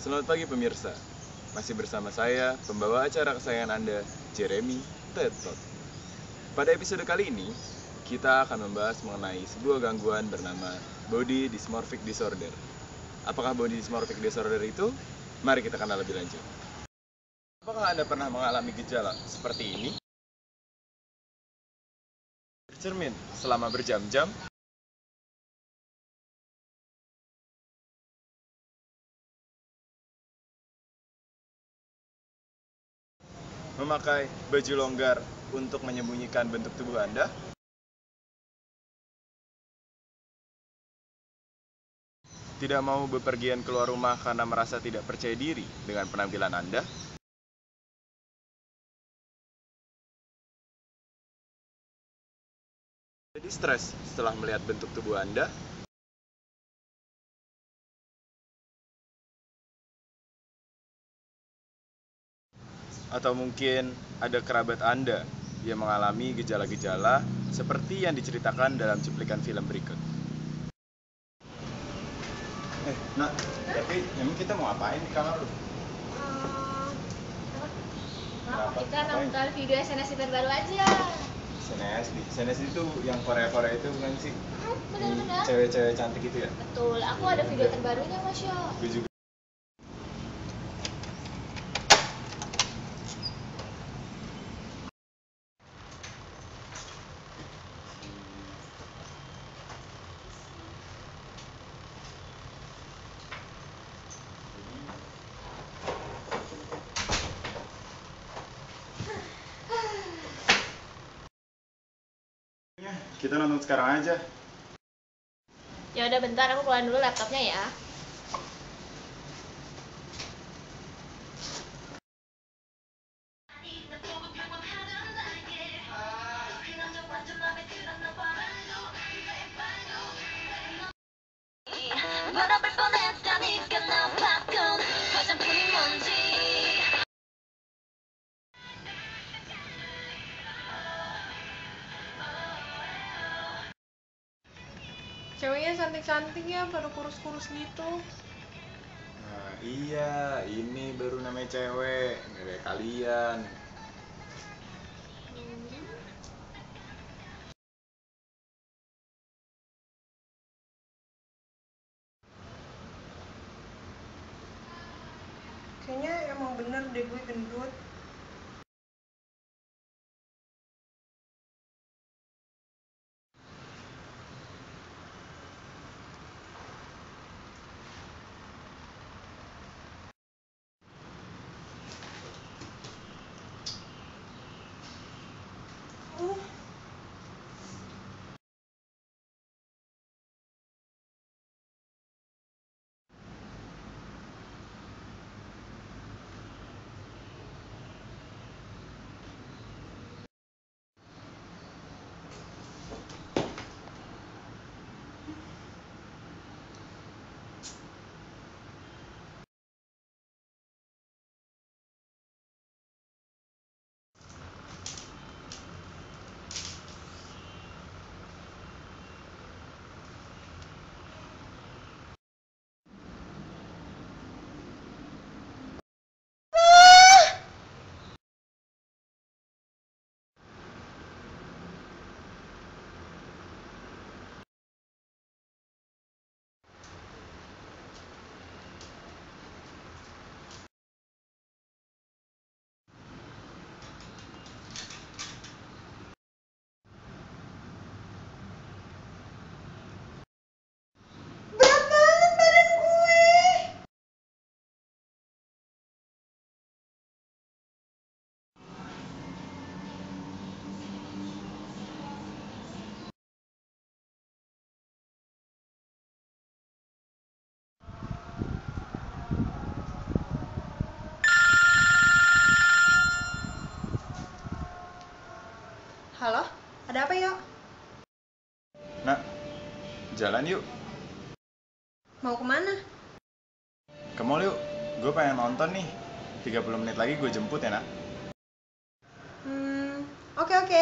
Selamat pagi pemirsa. Masih bersama saya, pembawa acara kesayangan Anda, Jeremy Tetot. Pada episode kali ini, kita akan membahas mengenai sebuah gangguan bernama Body Dysmorphic Disorder. Apakah Body Dysmorphic Disorder itu? Mari kita kenal lebih lanjut. Apakah Anda pernah mengalami gejala seperti ini? Bercermin selama berjam-jam? Memakai baju longgar untuk menyembunyikan bentuk tubuh Anda? Tidak mau bepergian keluar rumah karena merasa tidak percaya diri dengan penampilan Anda? Jadi stres setelah melihat bentuk tubuh Anda? Atau mungkin ada kerabat Anda yang mengalami gejala-gejala seperti yang diceritakan dalam cuplikan film berikut. Nak, tapi emang kita mau apain di kamar lu? Kita nonton video SNSD terbaru aja. SNSD itu yang Korea-Korea itu bukan sih? Bener-bener. Cewek-cewek cantik itu ya? Betul, aku ada video terbarunya Mas Yo. Gue juga. Kita nonton sekarang aja. Ya udah bentar, aku keluarin dulu laptopnya ya. Ceweknya cantik-cantik ya, pada kurus-kurus gitu. Nah, iya, ini baru namanya cewek, nggak kayak kalian. Kayaknya emang bener deh gue gendut. Halo, ada apa yuk? Nak, jalan yuk. Mau kemana? Ke mall yuk. Gue pengen nonton nih. 30 menit lagi gue jemput ya, Nak. Oke.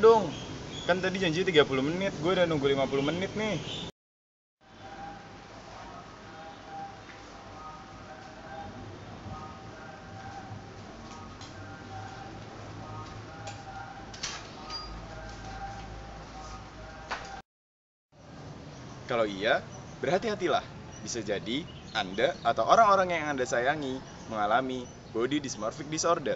dong. Kan tadi janji 30 menit, gue udah nunggu 50 menit nih. Kalau iya, berhati-hatilah. Bisa jadi Anda atau orang-orang yang Anda sayangi mengalami body dysmorphic disorder.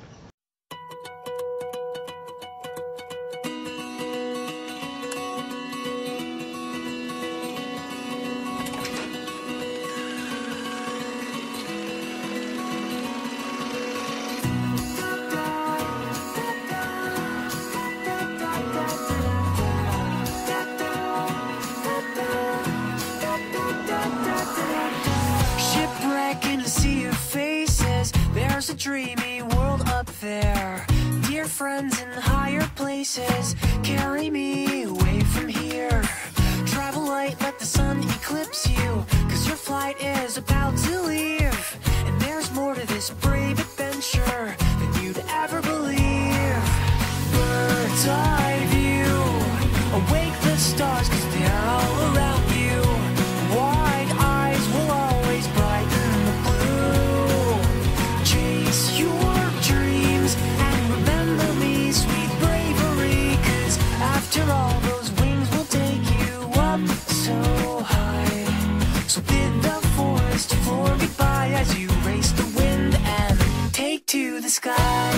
There's a dreamy world up there. Dear friends in higher places, carry me away from here. Travel light, let the sun eclipse you, 'cause your flight is about to leave. And there's more to this brave adventure than you'd ever believe. Bird's eye view, awake the stars, 'cause they're all around you. Wide eyes will always brighten the blue. Chase your dreams and remember me, sweet bravery, 'cause after all those wings will take you up so high. So bid the forest floor goodbye as you race the wind and take to the sky.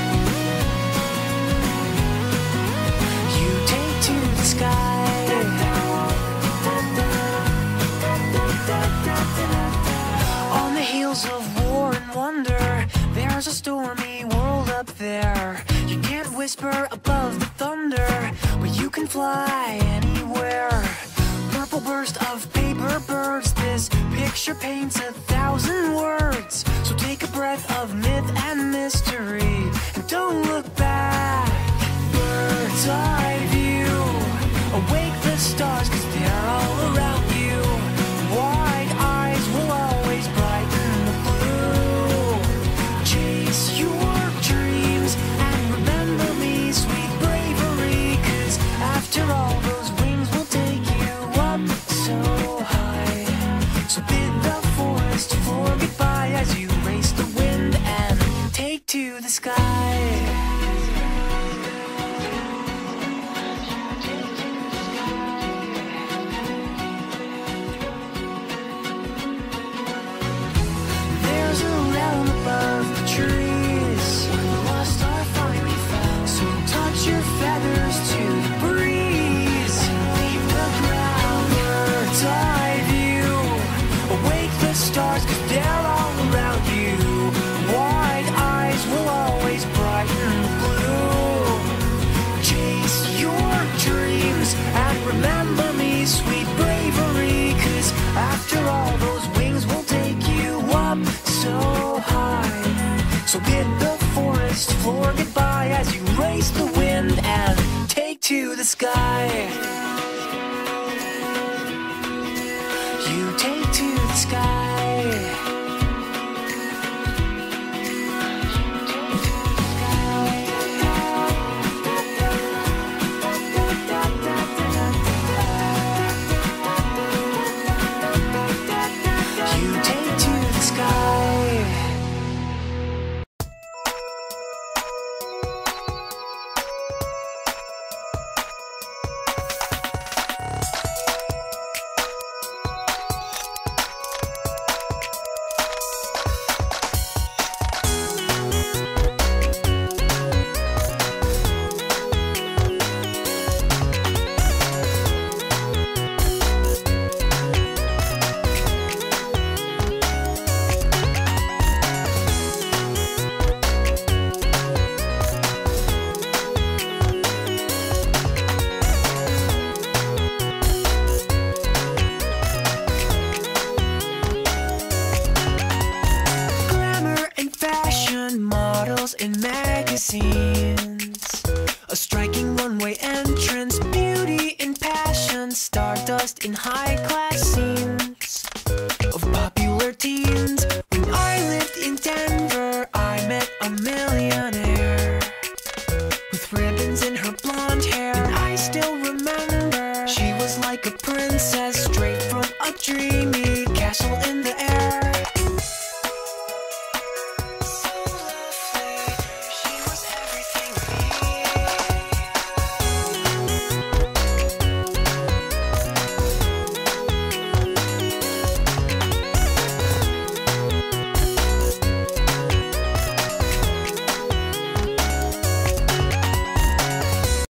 You take to the sky. On the heels of war and wonder, there's a stormy world up there. You can't whisper above the thunder, but you can fly anywhere. Purple burst of paper birds, this picture paints 1,000 words. So take a breath of myth and mystery, and don't look back. Bird's eye view, awake the stars, 'cause they're all around you. Wide eyes will always brighten the blue. Chase your dreams and remember me, sweet bravery, 'cause after all those wings will take you up so high. So bid the forest floor goodbye as you race the wind and take to the sky. There's a realm above the trees, the lost are finally found. So touch your feathers to the breeze, leave the ground. Bird's eye view, awake the stars, 'cause they're all around you. Wide eyes will always brighten the blue. Chase your dreams and remember me, sweet bravery, 'cause after all those wings will take you up so high. So bid the forest floor goodbye as you race the wind and take to the sky. You take to the sky. You take to the sky. In magazines, a striking runway entrance, beauty in passion, stardust in high-class scenes.